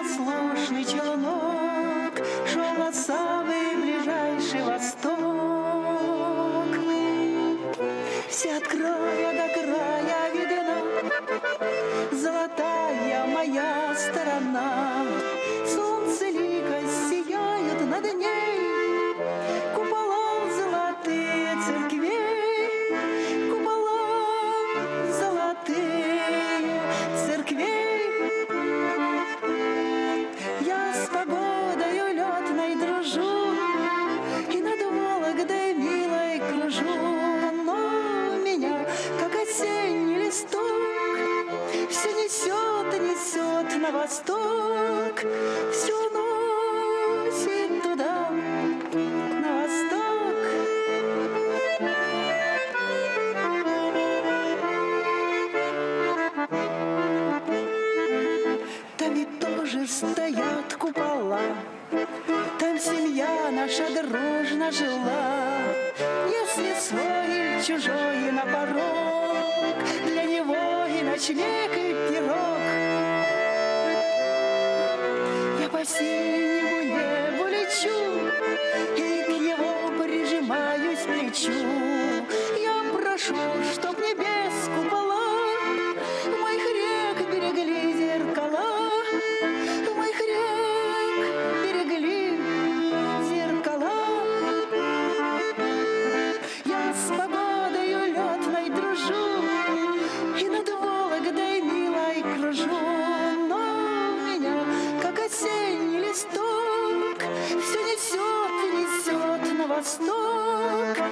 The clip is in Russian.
непослушный челнок шел на самый ближайший восток. Вся от края до края видна золотая моя сторона. Солнце лико сияет над ней, купола золотые церквей, купола золотые церквей. Я с погодою летной дружу и над Вологдой милой кружу, но меня, как осенний листок, все несет, несет на восток, все носит туда, на восток. Там ведь тоже стоят купола, там семья наша дружно жила. Если свой или чужой на порог, для него и ночлег, и пирог. Я по синему небу лечу и к его прижимаюсь плечу. Я прошу, чтоб небес купола моих рек берегли зеркала, моих рек берегли зеркала. Я с погодою летной дружу и над Вологдой милой кружу, но меня, как осенний листок, все несет, несет на восток,